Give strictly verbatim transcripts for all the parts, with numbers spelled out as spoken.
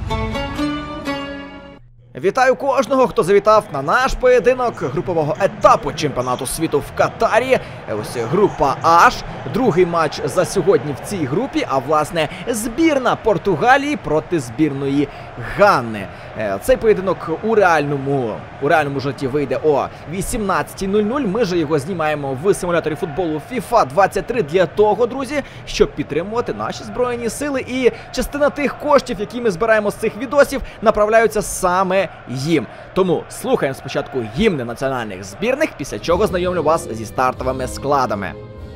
Вітаю кожного, хто завітав на наш поєдинок групового етапу чемпіонату світу в Катарі. Ось група H, другий матч за сьогодні в цій групі, а власне збірна Португалії проти збірної Ганни. Цей поєдинок у реальному, у реальному житті вийде о вісімнадцятій нуль нуль. Ми же його знімаємо в симуляторі футболу FIFA двадцять три для того, друзі, щоб підтримувати наші Збройні Сили. І частина тих коштів, які ми збираємо з цих відосів, направляються саме їм. Тому слухаємо спочатку гімни національних збірних, після чого знайомлю вас зі стартовими складами.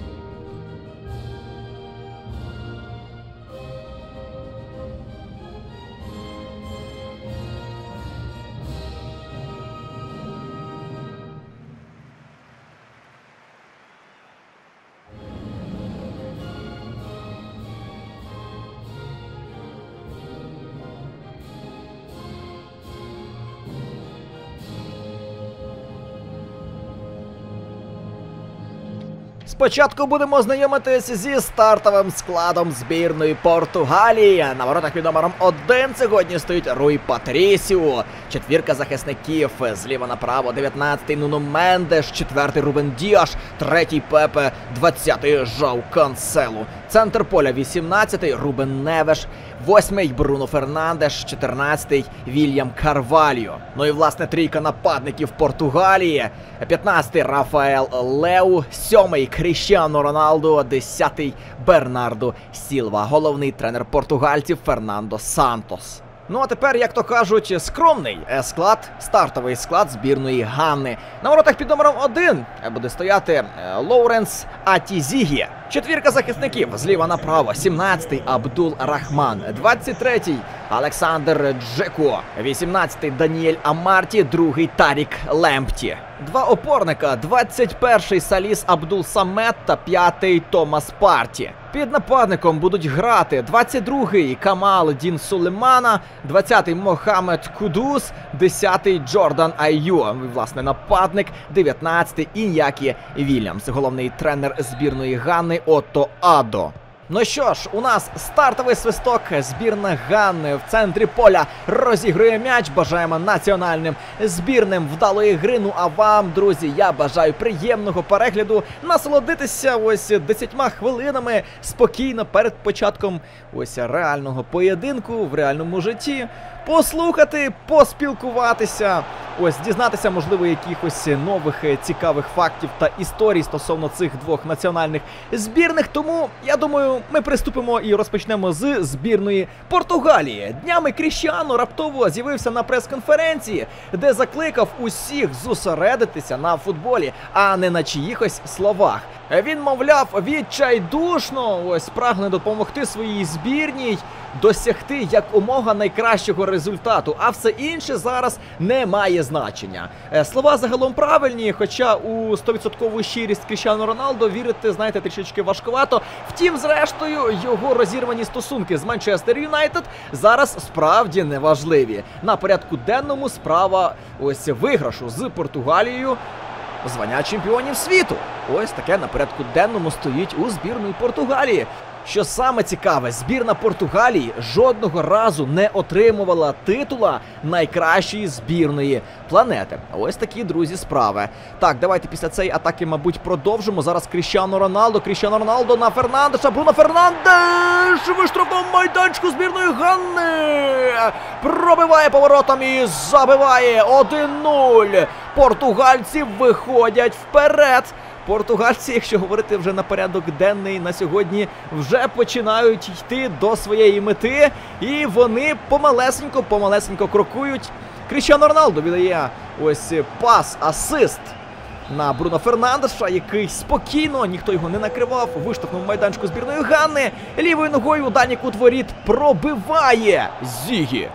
Спочатку будемо знайомитись зі стартовим складом збірної Португалії. На воротах під номером один сьогодні стоїть Руй Патрісіо. Четвірка захисників зліва направо. дев'ятнадцятий Нуно Мендеш, четвертий Рубен Діаш, третій Пепе, двадцятий Жау Канселу. Центр поля вісімнадцятий Рубен Невеш, восьмий Бруно Фернандеш, чотирнадцятий Вільям Карвальо. Ну і власне трійка нападників Португалії. п'ятнадцятий Рафаел Леу, сьомий Кріштіану Роналду, десятий Бернардо Сілва. Головний тренер португальців Фернандо Сантос. Ну а тепер, як то кажуть, скромний склад, стартовий склад збірної Ганни. На воротах під номером один буде стояти Лоуренс Атізігі. Четвірка захисників зліва направо. сімнадцятий Абдул Рахман, двадцять третій Олександр Джеко, вісімнадцятий Даніель Амарті, другий Тарік Лемпті. Два опорника, двадцять перший Саліс Абдул Самет та п'ятий Томас Парті. Під нападником будуть грати двадцять другий Камал Дін Сулеймана, двадцятий Мохамед Кудус, десятий Джордан Айю, власне нападник, дев'ятнадцятий Іньякі Вільямс, головний тренер збірної Ганни Отто Адо. Ну що ж, у нас стартовий свисток, збірна Ганни в центрі поля розігрує м'яч. Бажаємо національним збірним вдалої гри. Ну а вам, друзі, я бажаю приємного перегляду, насолодитися ось десятьма хвилинами спокійно перед початком ось реального поєдинку в реальному житті. Послухати, поспілкуватися, ось дізнатися, можливо, якихось нових цікавих фактів та історій стосовно цих двох національних збірних. Тому, я думаю, ми приступимо і розпочнемо з збірної Португалії. Днями Кріштіану раптово з'явився на прес-конференції, де закликав усіх зосередитися на футболі, а не на чиїхось словах. Він, мовляв, відчайдушно ось прагне допомогти своїй збірній досягти якомога найкращого результату, а все інше зараз не має значення. Слова загалом правильні, хоча у сто відсотків щирість Кріштіану Роналдо вірити, знаєте, трішечки важкувато. Втім, зрештою, його розірвані стосунки з Манчестер Юнайтед зараз справді неважливі. На порядку денному справа ось виграшу з Португалією звання чемпіонів світу. Ось таке на порядку денному стоїть у збірної Португалії. Що саме цікаве, збірна Португалії жодного разу не отримувала титула найкращої збірної планети. Ось такі, друзі, справи. Так, давайте після цієї атаки, мабуть, продовжимо. Зараз Кріштіану Роналдо, Кріштіану Роналдо на Фернандеша, Бруно Фернандеш в штрафному майданчику збірної Ганни. Пробиває поворотом і забиває. один нуль. Португальці виходять вперед. Португальці, якщо говорити вже на порядок денний на сьогодні, вже починають йти до своєї мети. І вони помалесенько-помалесенько крокують. Кріштіану Роналдо віддає ось пас, асист на Бруно Фернандеша, який спокійно, ніхто його не накривав, виштовхнув майданчику збірної Ганни. Лівою ногою у дальній кут воріт пробиває Зігі.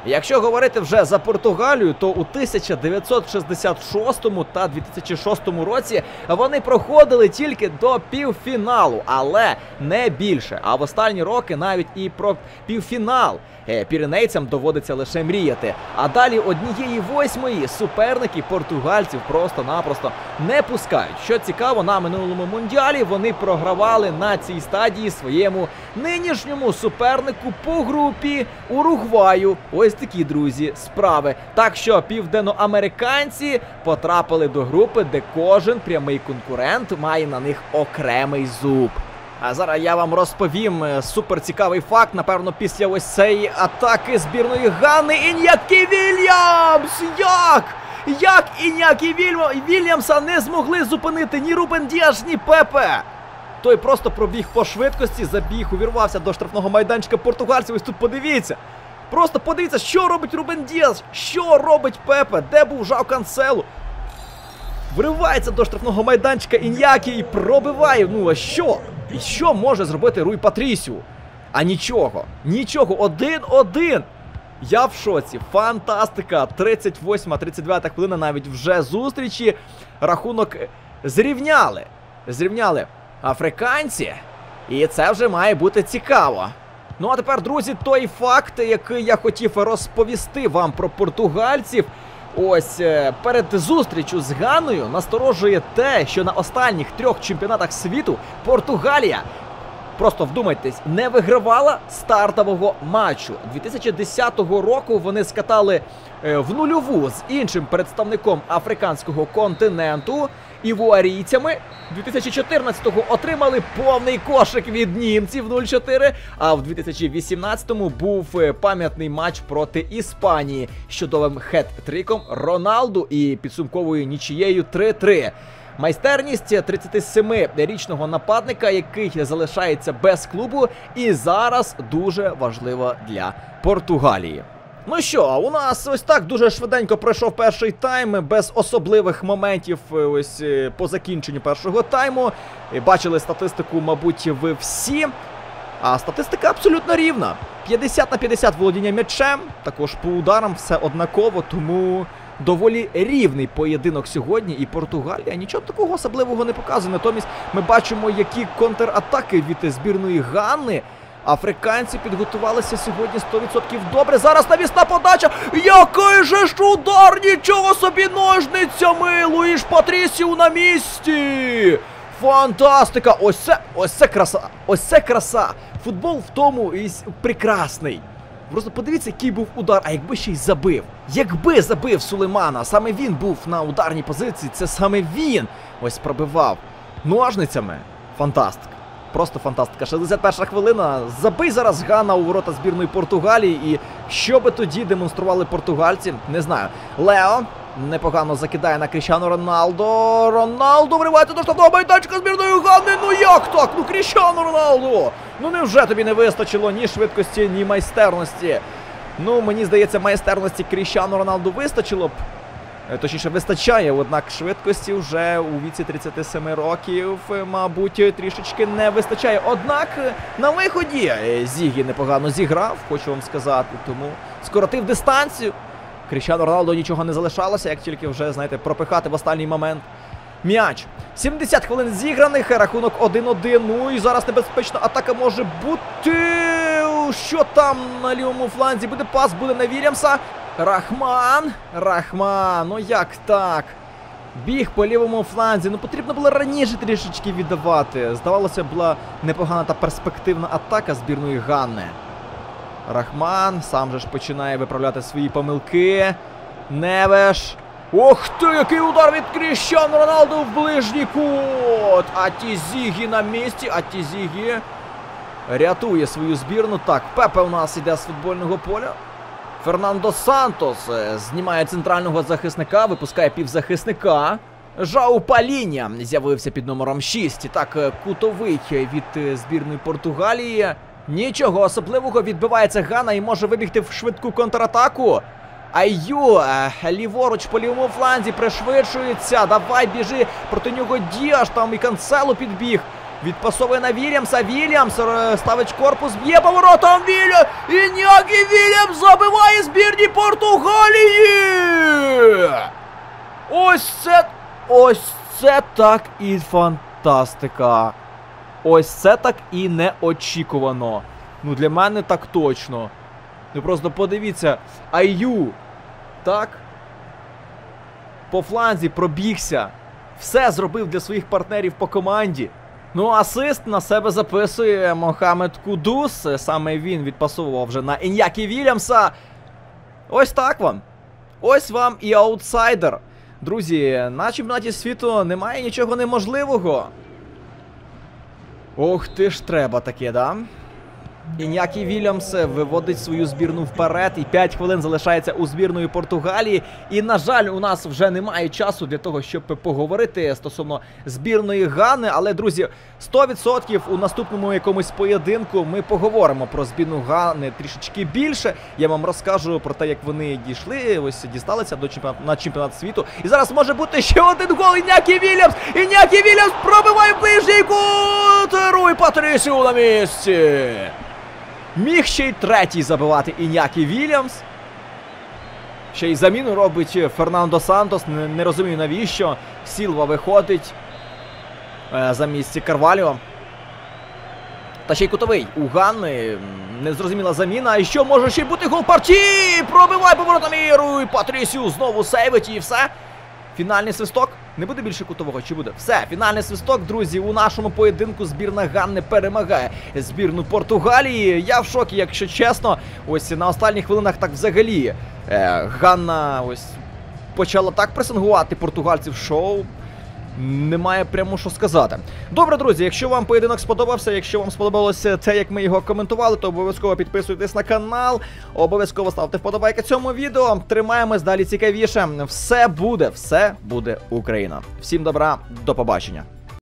Якщо говорити вже за Португалію, то у тисяча дев'ятсот шістдесят шостому та дві тисячі шостому році вони проходили тільки до півфіналу, але не більше. А в останні роки навіть і про півфінал піренейцям доводиться лише мріяти. А далі однієї восьмої суперники португальців просто-напросто не пускають. Що цікаво, на минулому мундіалі вони програвали на цій стадії своєму нинішньому супернику по групі Уругваю. Ось такі, друзі, справи. Так що південноамериканці потрапили до групи, де кожен прямий конкурент має на них окремий зуб. А зараз я вам розповім суперцікавий факт, напевно, після ось цієї атаки збірної Гани. Іньякі Вільямс! Як? Як Іньякі Вільямса не змогли зупинити ні Рубен Діаш, ні Пепе? Той просто пробіг по швидкості, забіг, увірвався до штрафного майданчика португальців. Ось тут подивіться. Просто подивіться, що робить Рубен Діаш, що робить Пепе, де був Жау Канселу. Вривається до штрафного майданчика Іньякі і пробиває. Ну а що? І що може зробити Руй Патрісіу? А нічого. Нічого. один-один. Я в шоці. Фантастика. тридцять восьма тридцять дев'ята хвилина навіть вже зустрічі. Рахунок зрівняли. Зрівняли африканці. І це вже має бути цікаво. Ну а тепер, друзі, той факт, який я хотів розповісти вам про португальців. Ось перед зустрічю з Ганою насторожує те, що на останніх трьох чемпіонатах світу Португалія, просто вдумайтесь, не вигравала стартового матчу. дві тисячі десятого року вони скатали в нульову з іншим представником африканського континенту, івуарійцями. дві тисячі чотирнадцятого отримали повний кошик від німців нуль-чотири, а в дві тисячі вісімнадцятому був пам'ятний матч проти Іспанії з чудовим хет-триком Роналду і підсумковою нічією три-три. Майстерність тридцятисемирічного нападника, який залишається без клубу, і зараз дуже важлива для Португалії. Ну що, у нас ось так дуже швиденько пройшов перший тайм, без особливих моментів ось по закінченню першого тайму. Бачили статистику, мабуть, ви всі. А статистика абсолютно рівна. п'ятдесят на п'ятдесят володіння м'ячем, також по ударам все однаково, тому доволі рівний поєдинок сьогодні. І Португалія нічого такого особливого не показує. Натомість ми бачимо, які контратаки від збірної Гани. Африканці підготувалися сьогодні сто відсотків добре. Зараз навісна подача. Який же ж удар! Нічого собі, ножницями! Луїш Патрісіу на місці! Фантастика! Ось це, ось це краса! Ось це краса! Футбол в тому і прекрасний. Просто подивіться, який був удар, а якби ще й забив. Якби забив Сулеймана, саме він був на ударній позиції, це саме він ось пробивав ножницями. Фантастика. Просто фантастика. шістдесят перша хвилина. Забий зараз Гана у ворота збірної Португалії. І що би тоді демонстрували португальці, не знаю. Лео непогано закидає на Кріштіану Роналдо. Роналдо вривається до штрафного майданчика збірної Гани. Ну як так? Ну Кріштіану Роналдо! Ну невже тобі не вистачило ні швидкості, ні майстерності? Ну, мені здається, майстерності Кріштіану Роналду вистачило б. Точніше, вистачає, однак швидкості вже у віці тридцяти семи років, мабуть, трішечки не вистачає. Однак на виході Зігі непогано зіграв, хочу вам сказати, тому скоротив дистанцію. Кріштіану Роналду нічого не залишалося, як тільки вже, знаєте, пропихати в останній момент м'яч. сімдесят хвилин зіграних, рахунок один-один. Ну і зараз небезпечна атака може бути. Що там на лівому фланзі? Буде пас, буде на Вільямса. Рахман, Рахман, ну як так? Біг по лівому фланзі, ну потрібно було раніше трішечки віддавати. Здавалося, була непогана та перспективна атака збірної Гани. Рахман сам же ж починає виправляти свої помилки. Невеш. Ох ти, який удар від Кріштіану Роналду в ближній кут. А ті Зігі на місці, а ті Зігі рятує свою збірну. Так, Пепе у нас іде з футбольного поля. Фернандо Сантос знімає центрального захисника, випускає півзахисника. Жау Паління з'явився під номером шість. І так, кутовий від збірної Португалії. Нічого особливого, відбивається Гана і може вибігти в швидку контратаку. Аю, ліворуч по лівому фланзі пришвидшується. Давай, біжи, проти нього Діаш, там і Кансело підбіг. Відпасовує на Вільямса. Вільямс ставить корпус, б'є поворотом. Вільямс! Іньякі Вільямс забиває збірні Португалії! Ось це... Ось це так і фантастика. Ось це так і неочікувано. Ну, для мене так точно. Ви просто подивіться. Аю. Так? По фланзі пробігся. Все зробив для своїх партнерів по команді. Ну, асист на себе записує Мохамед Кудус. Саме він відпасовував вже на Іньякі Вільямса. Ось так вам. Ось вам і аутсайдер. Друзі, на чемпіонаті світу немає нічого неможливого. Ох ти ж треба таке, да? Іньякі Вільямс виводить свою збірну вперед, і п'ять хвилин залишається у збірної Португалії. І, на жаль, у нас вже немає часу для того, щоб поговорити стосовно збірної Гани. Але, друзі, сто відсотків у наступному якомусь поєдинку ми поговоримо про збірну Гани трішечки більше. Я вам розкажу про те, як вони дійшли, ось дісталися до чемпіонату, на чемпіонат світу. І зараз може бути ще один гол. Іньякі Вільямс! Іньякі Вільямс пробиває ближній кут! Руй Патрісіу на місці! Міг ще й третій забивати Іньякі Вільямс. Ще й заміну робить Фернандо Сантос. Не, не розумію навіщо. Сілва виходить е, замість Карвальо. Та ще й кутовий. У Ганни незрозуміла заміна. І що може ще й бути гол партії? Пробиває поворотом і Руй Патрісіу знову сейвить і все. Фінальний свисток. Не буде більше кутового, чи буде? Все, фінальний свисток, друзі, у нашому поєдинку збірна Ганни перемагає збірну Португалії. Я в шокі, якщо чесно. Ось на останніх хвилинах так взагалі е, Ганна ось почала так пресингувати португальців, що немає прямо що сказати. Добре, друзі, якщо вам поєдинок сподобався, якщо вам сподобалося те, як ми його коментували, то обов'язково підписуйтесь на канал, обов'язково ставте вподобайки цьому відео. Тримаємось, далі цікавіше. Все буде, все буде Україна. Всім добра, до побачення.